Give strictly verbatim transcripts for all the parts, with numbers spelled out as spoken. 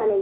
capitalei.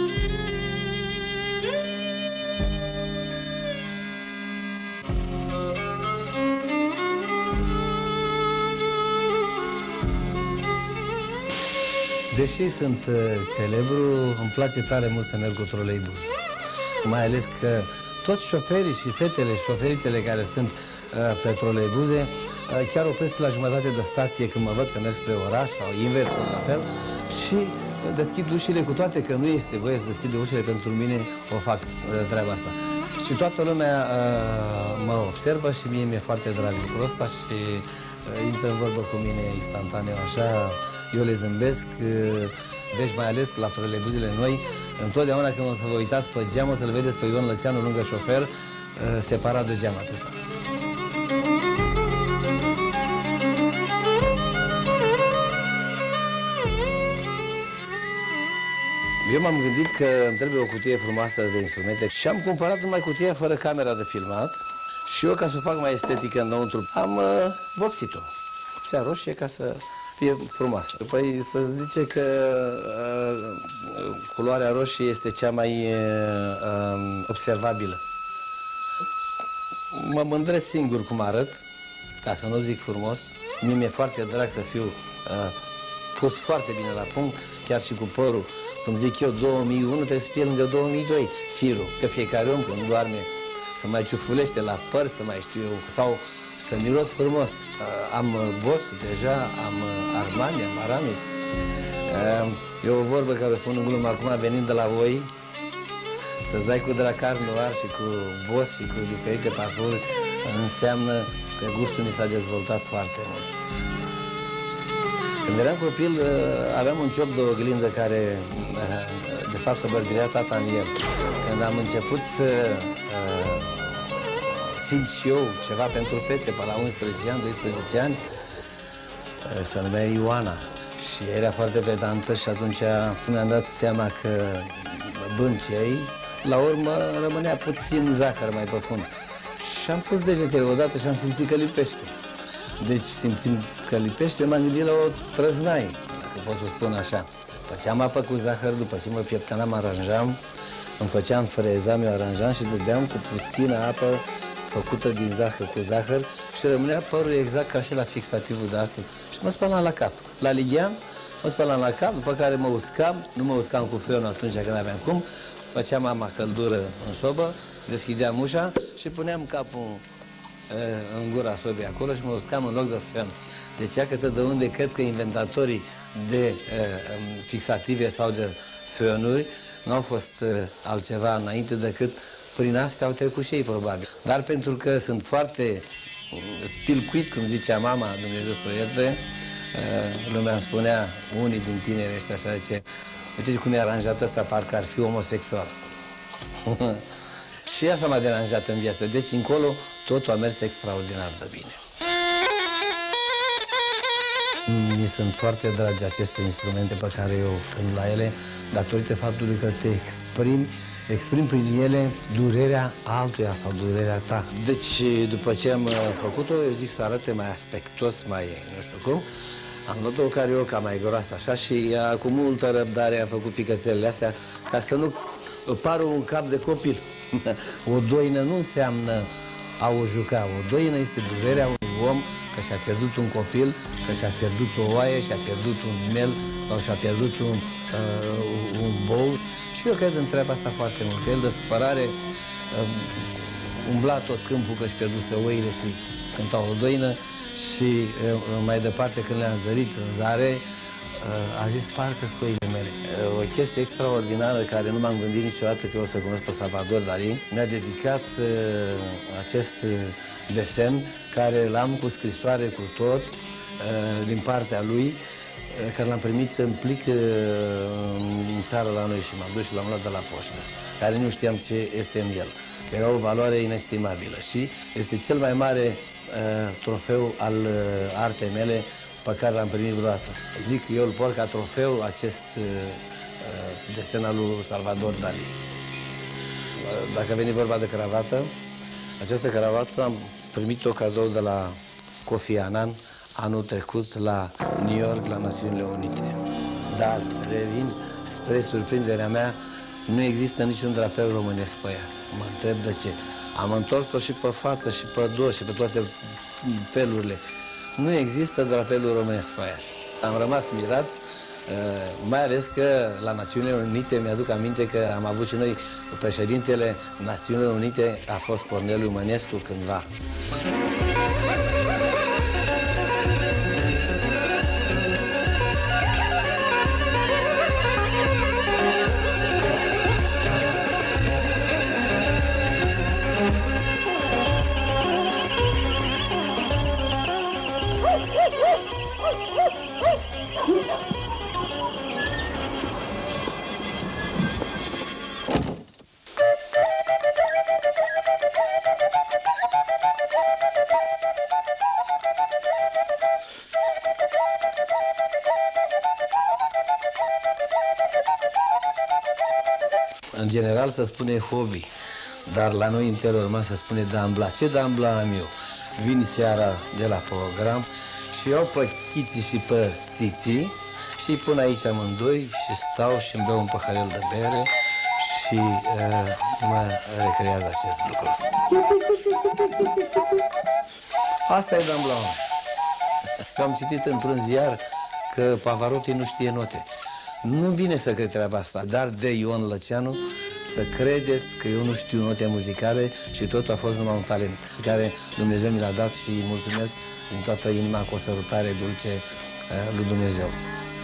Deși sunt uh, celebru, îmi place tare mult să merg cu troleibuz. Mai ales că toți șoferii și fetele și șoferițele care sunt uh, pe troleibuze uh, chiar opresc la jumătate de stație când mă văd că merg spre oraș sau invers, la fel, și uh, deschid ușile, cu toate că nu este voie să deschide ușile, pentru mine o fac uh, treaba asta. Și toată lumea uh, mă observă și mie mi-e foarte drag lucrul ăsta și uh, intră în vorbă cu mine instantaneu, așa, eu le zâmbesc. Uh, Deci, mai ales la troleibuzele noi, întotdeauna când o să vă uitați pe geam, o să-l vedeți pe Ion Lăceanu lângă șofer, separat de geam atâta. Eu m-am gândit că îmi trebuie o cutie frumoasă de instrumente și am cumpărat numai cutia fără camera de filmat și eu, ca să o fac mai estetică înăuntru, am uh, vopsit-o. Vopsea roșie ca să fie frumoasă. Păi să zice că uh, culoarea roșie este cea mai uh, observabilă. Mă mândresc singur cum arăt, ca să nu zic frumos. Mie mi-e foarte drag să fiu uh, pus foarte bine la punct, chiar și cu părul. Cum zic eu, două mii unu trebuie să fie lângă două mii doi, firul. Că fiecare om când doarme să mai ciufulește la păr, să mai știu eu, sau să miros frumos. Am Boss deja, am Armani, am Aramis. E o vorbă care o spun în glumă acum, venind de la voi, să-ți dai cu Dracar Noir și cu Boss și cu diferite parfumuri, înseamnă că gustul mi s-a dezvoltat foarte mult. Când eram copil, aveam un ciop de oglindă care, de fapt, se bărbirea tata în el. Când am început să simt și eu ceva pentru fete, pe la unsprezece ani, doisprezece ani, se numea Ioana. Și era foarte pedantă și atunci mi-am dat seama că bâncei, la urmă rămânea puțin zahăr mai pe fund. Și am pus degetele odată și am simțit că lipește. Deci, simțind că lipește, m-am gândit la o trăznaie, dacă pot să spun așa. Făceam apă cu zahăr, după ce mă pieptănam, aranjam, îmi făceam freza, mi-o aranjam și dădeam cu puțină apă făcută din zahăr cu zahăr și rămânea părul exact ca și la fixativul de astăzi. Și mă spălam la cap. La lighean, mă spălam la cap, după care mă uscam, nu mă uscam cu fionul atunci când aveam cum, făceam mama căldură în sobă, deschideam ușa și puneam capul în gura sobii acolo și mă uscam în loc de fion. Deci, iată de unde cred că inventatorii de uh, fixative sau de fionuri nu au fost uh, altceva înainte decât prin astea au trecut și ei, probabil. Dar pentru că sunt foarte spilcuit, cum zicea mama, Dumnezeu să o ierte, uh, lumea îmi spunea, unii din tineri ăștia așa, zice, uite cum e aranjat ăsta, parcă ar fi omosexual. Și asta m-a deranjat în viață. Deci, încolo, totul a mers extraordinar de bine. Mi sunt foarte dragi aceste instrumente pe care eu cânt la ele, datorită faptului că te exprimi, exprimi prin ele durerea altuia sau durerea ta. Deci, după ce am făcut-o, eu zic să arate mai aspectos, mai nu știu cum, am luat o carioca mai groasă așa și ea, cu multă răbdare, a făcut picățelele astea ca să nu pară un cap de copil. O doină nu înseamnă a o juca. O doină este durerea unui om că și-a pierdut un copil, că și-a pierdut o oaie, și-a pierdut un mel sau și-a pierdut un, uh, un bou. Și eu cred în treaba asta foarte mult. Că el de supărare uh, umbla tot câmpul că și pierduse oile și cânta o doină și uh, mai departe când le-am zărit în zare, a zis, parcă soile mele. O chestie extraordinară care nu m-am gândit niciodată că o să cunosc pe Salvador Dalí. Mi-a dedicat uh, acest desen care l-am cu scrisoare cu tot uh, din partea lui, uh, care l-am primit în plic uh, în țară la noi și m-am dus și l-am luat de la poștă, care nu știam ce este în el. Era o valoare inestimabilă și este cel mai mare uh, trofeu al uh, artei mele pe care l-am primit vreodată. Zic că eu îl port ca trofeu acest uh, desen al lui Salvador Dalí. Dacă veni vorba de cravată, această cravată am primit-o cadou de la Kofi Annan anul trecut la New York, la Națiunile Unite. Dar revin spre surprinderea mea, nu există niciun drapel românesc pe ea. Mă întreb de ce. Am întors-o și pe față, și pe dos, și pe toate felurile. Nu există drapelul românesc pe ea. Am rămas mirat, mai ales că la Națiunile Unite, mi-aduc aminte că am avut și noi, președintele Națiunilor Unite a fost Corneliu Mănescu cândva. În general se spune hobby, dar la noi în Telorman se spune dambla. Ce dambla am eu? Vin seara de la program și iau pe Chiții și pe Țiții și îi pun aici amândoi și stau și îmi beau un paharel de bere și uh, mă recrează acest lucru. Asta e dambla. Am citit într-un ziar că Pavarotti nu știe note. Nu vine să cred treaba asta, dar de Ion Lăceanu să credeți că eu nu știu note muzicale și totul a fost numai un talent care Dumnezeu mi l-a dat și îi mulțumesc din toată inima cu o sărutare dulce lui Dumnezeu.